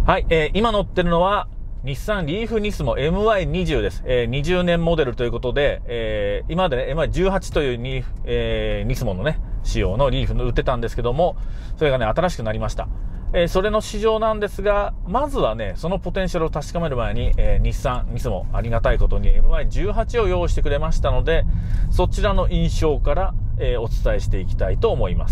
はい、今乗ってるのは日産リーフニスモ MY20 です。20年モデルということで、今までね、MY18 というニスモのね、仕様のリーフの売ってたんですけども、それがね、新しくなりました。それの市場なんですが、まずはね、そのポテンシャルを確かめる前に、日産ニスモありがたいことに MY18 を用意してくれましたので、そちらの印象から、お伝えしていきたいと思います。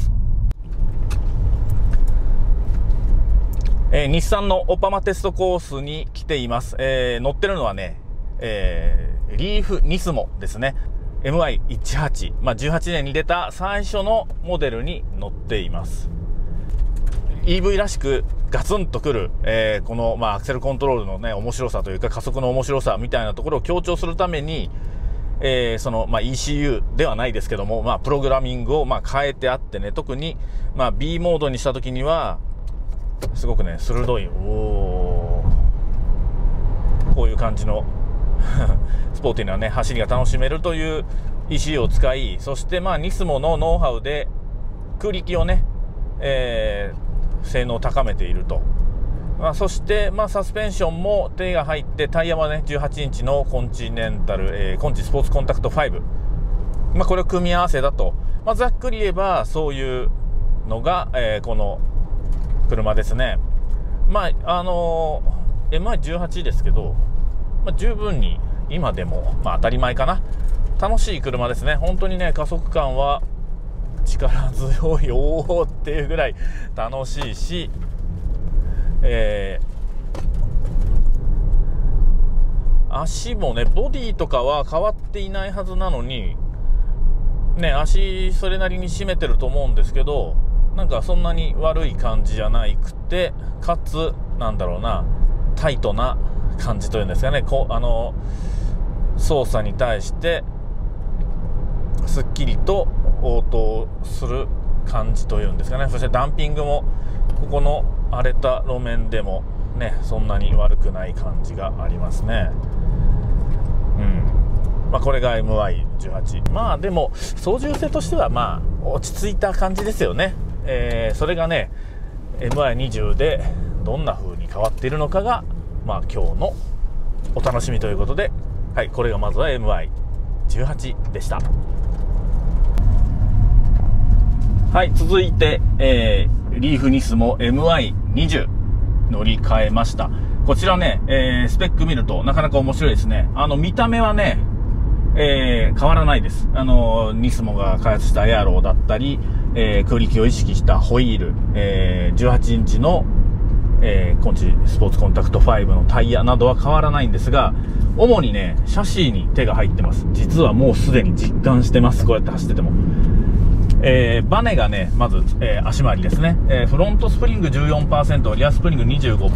日産のオパマテストコースに来ています。乗ってるのはね、リーフニスモですね。MY18、18年に出た最初のモデルに乗っています。EV らしくガツンとくる、この、アクセルコントロールのね、面白さというか加速の面白さみたいなところを強調するために、その、ECU ではないですけども、プログラミングを、変えてあってね、特に、B モードにした時には、すごくね、鋭い、こういう感じのスポーティーなね、走りが楽しめるという ECU を使い、そしてニスモのノウハウで空力をね、性能を高めていると。そして、サスペンションも手が入って、タイヤはね、18インチのコンチネンタル、コンチスポーツコンタクト5。これを組み合わせだと。ざっくり言えば、そういうのが、この車ですね。MI18 ですけど、十分に今でも、当たり前かな。楽しい車ですね。本当にね、加速感は力強いっていうぐらい楽しいし、足もね、ボディとかは変わっていないはずなのにね、足それなりに締めてると思うんですけど、なんかそんなに悪い感じじゃなくて、かつなんだろうな、タイトな感じというんですかね、操作に対してすっきりと応答する感じというんですかね。そしてダンピングもここの荒れた路面でもね、そんなに悪くない感じがありますね。これが MY18。でも操縦性としては落ち着いた感じですよね。それがね MY20 でどんな風に変わっているのかが今日のお楽しみということで、はい、これがまずは MY18 でした。はい、続いて、リーフニスモ MY20 乗り換えました。こちらね、スペック見るとなかなか面白いですね。見た目はね、変わらないです。ニスモが開発したエアローだったり、空力を意識したホイール、18インチの、コンチスポーツコンタクト5のタイヤなどは変わらないんですが、主にね、シャシーに手が入ってます。実はもうすでに実感してます。こうやって走ってても。バネがね、まず、足回りですね。フロントスプリング 14%、リアスプリング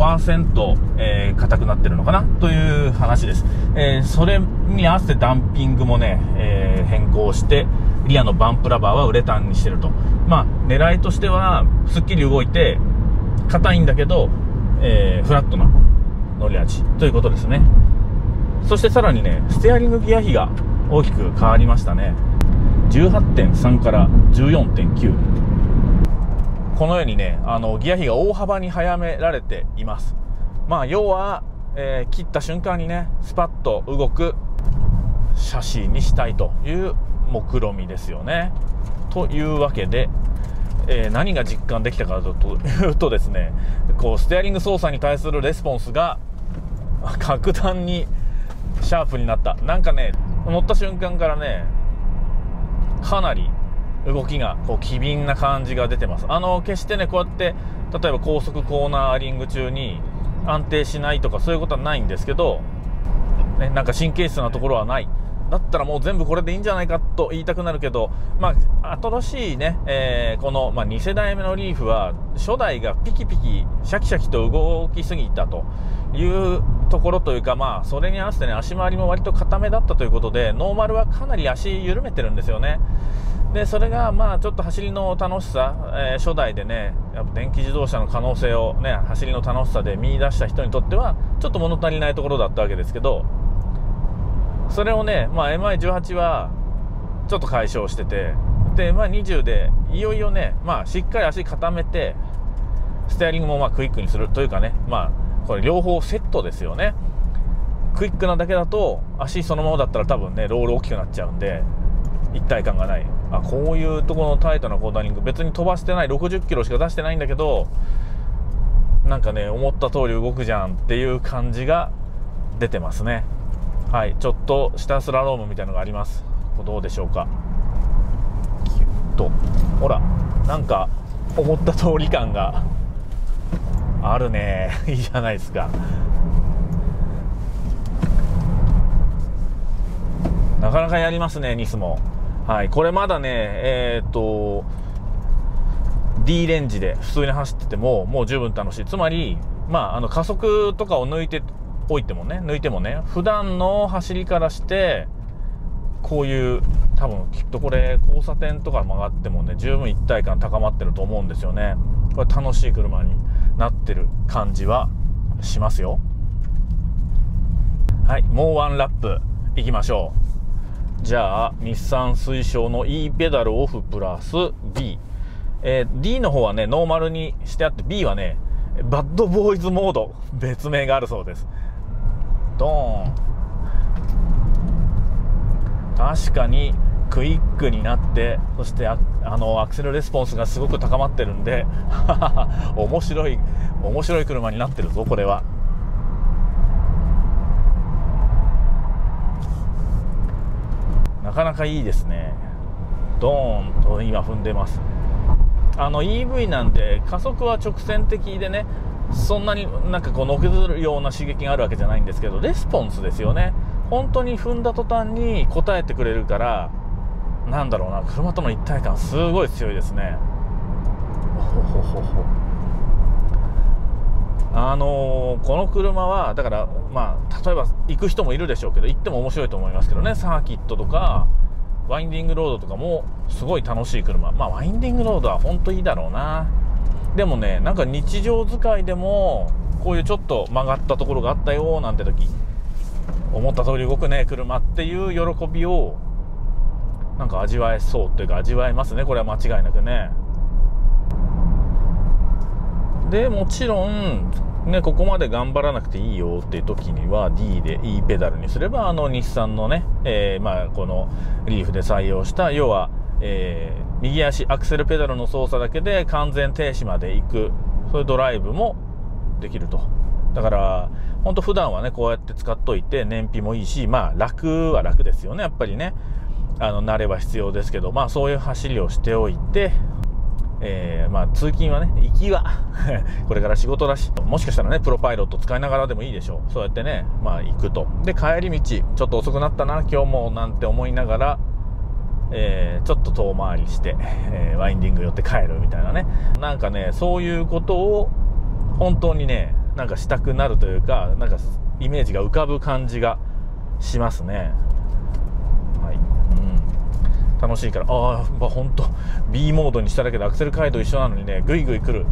25%、硬くなってるのかなという話です。それに合わせてダンピングもね、変更して、リアのバンプラバーはウレタンにしてると。狙いとしては、すっきり動いて、硬いんだけど、フラットな乗り味ということですね。そしてさらにね、ステアリングギア比が大きく変わりましたね。18.3 から 14.9。このようにね、ギア比が大幅に速められています。要は、切った瞬間にね、スパッと動くシャシーにしたいという目論見ですよね。というわけで、何が実感できたかというとですね、ステアリング操作に対するレスポンスが格段にシャープになった。なんかね、乗った瞬間からね、かなり動きが機敏な感じが出てます。決してね、こうやって例えば高速コーナーリング中に安定しないとかそういうことはないんですけど、ね、なんか神経質なところはない。だったらもう全部これでいいんじゃないかと言いたくなるけど、新しいね、この、2世代目のリーフは初代がピキピキシャキシャキと動きすぎたというところというか、それに合わせてね、足回りも割と固めだったということで、ノーマルはかなり足緩めてるんですよね。でそれがちょっと走りの楽しさ、初代でね、やっぱ電気自動車の可能性をね、走りの楽しさで見出した人にとってはちょっと物足りないところだったわけですけど、それをね、MI18 はちょっと解消してて、で、20でいよいよね、しっかり足固めてステアリングもクイックにするというかね、 これ両方セットですよね。クイックなだけだと足そのままだったら多分ねロール大きくなっちゃうんで一体感がない。こういうところのタイトなコーナリング、別に飛ばしてない60キロしか出してないんだけど、なんかね思った通り動くじゃんっていう感じが出てますね。はい、ちょっと下スラロームみたいなのがあります。どうでしょうか。キュッと、ほらなんか思った通り感があるね。いいじゃないですか。なかなかやりますね、ニスモ。はい、これまだねD レンジで普通に走っててももう十分楽しい。つまり、加速とかを抜いてもね、普段の走りからしてこういう多分きっとこれ交差点とか曲がってもね十分一体感高まってると思うんですよね。これ楽しい車になってる感じはしますよ。はい、もうワンラップいきましょう。じゃあ日産推奨の E ペダルオフプラス B、D の方はねノーマルにしてあって、 B はねバッドボーイズモード、別名があるそうです。ドーン。確かにクイックになって、そしてアクセルレスポンスがすごく高まってるんで面白い車になってるぞこれは。なかなかいいですね。ドーンと今踏んでます。EV なんで加速は直線的でね、そんなになんかこうのけずるような刺激があるわけじゃないんですけど、レスポンスですよね。本当に踏んだ途端に応えてくれるから、なんだろうな、車との一体感すごい強いですね。この車はだから例えば行く人もいるでしょうけど、行っても面白いと思いますけどね。サーキットとかワインディングロードとかもすごい楽しい車。ワインディングロードは本当いいだろうな。でもね、なんか日常使いでもこういうちょっと曲がったところがあったよなんて時、思った通り動くね車っていう喜びをなんか味わえそうというか、味わえますね、これは間違いなくね。でもちろんね、ここまで頑張らなくていいよっていう時には D で E ペダルにすれば、日産のね、このリーフで採用した要は、右足アクセルペダルの操作だけで完全停止まで行く、そういうドライブもできると。だから本当普段はねこうやって使っといて燃費もいいし、楽は楽ですよね、やっぱりね。慣れは必要ですけど、そういう走りをしておいて、通勤はね、行きはこれから仕事だし、もしかしたらねプロパイロット使いながらでもいいでしょう。そうやってね行くと。で帰り道ちょっと遅くなったな今日もなんて思いながら、ちょっと遠回りして、ワインディング寄って帰るみたいなね、なんかねそういうことを本当にねなんかしたくなるというか、なんかイメージが浮かぶ感じがしますね。はい、楽しいから。本当 B モードにしただけでアクセル回路一緒なのにねグイグイ来る。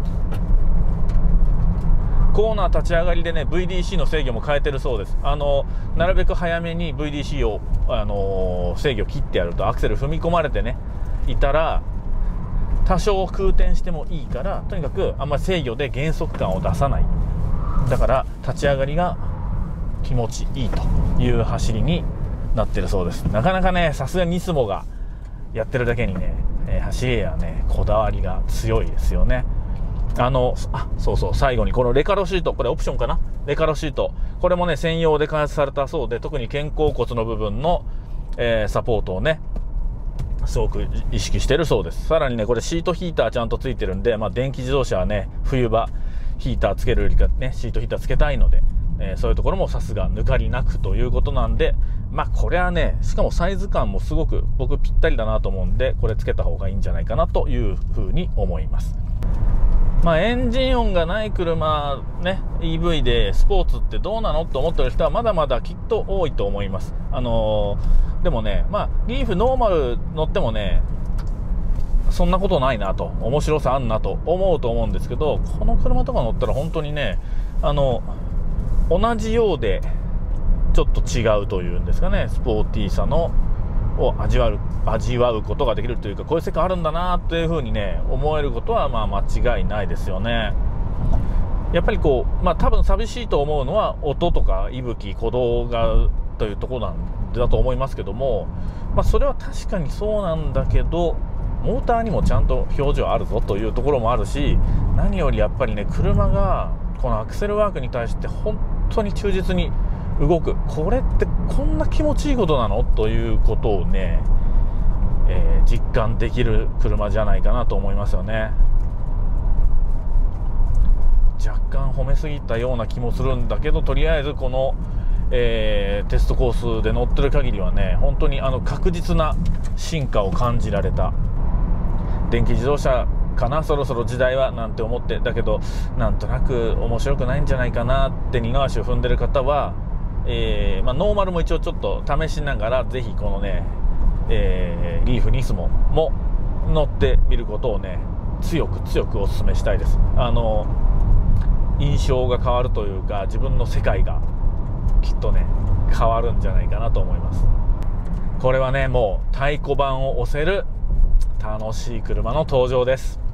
コーナー立ち上がりでね VDC の制御も変えてるそうです。なるべく早めに VDC を、制御切ってやると、アクセル踏み込まれてねいたら多少空転してもいいから、とにかくあんまり制御で減速感を出さない。だから立ち上がりが気持ちいいという走りになってるそうです。なかなかねさすがニスモがやってるだけにね、走りやねこだわりが強いですよね。そう最後にこのレカロシート、これオプションかな。レカロシート、これもね専用で開発されたそうで、特に肩甲骨の部分の、サポートをねすごく意識してるそうです。さらにねこれシートヒーターちゃんとついてるんで、電気自動車はね冬場ヒーターつけるよりかねシートヒーターつけたいので、そういうところもさすが抜かりなくということなんで、これはねしかもサイズ感もすごく僕ぴったりだなと思うんで、これつけた方がいいんじゃないかなというふうに思います。エンジン音がない車ね EV でスポーツってどうなのと思ってる人はまだまだきっと多いと思います。でもねリーフノーマル乗ってもねそんなことないなと、面白さあんなと思うと思うんですけど、この車とか乗ったら本当にね同じようでちょっと違うというんですかね、スポーティーさを味わうことができるというか、こういう世界あるんだなというふうにね思えることは間違いないですよね。 やっぱりこう、多分寂しいと思うのは音とか息吹、鼓動がというところなんだと思いますけども、それは確かにそうなんだけど、モーターにもちゃんと表情あるぞというところもあるし、何よりやっぱりね、車がこのアクセルワークに対して本当に忠実に動く、これってこんな気持ちいいことなのということをね、実感できる車じゃないかなと思いますよね。若干褒めすぎたような気もするんだけど、とりあえずこの、テストコースで乗ってる限りはね、本当に確実な進化を感じられた。電気自動車かな、そろそろ時代はなんて思って、だけどなんとなく面白くないんじゃないかなって二の足を踏んでる方は、ノーマルも一応ちょっと試しながら、ぜひこのね、リーフニスモも乗ってみることをね、強くお勧めしたいです。印象が変わるというか、自分の世界がきっとね変わるんじゃないかなと思います。これはね、もう太鼓判を押せる楽しい車の登場です。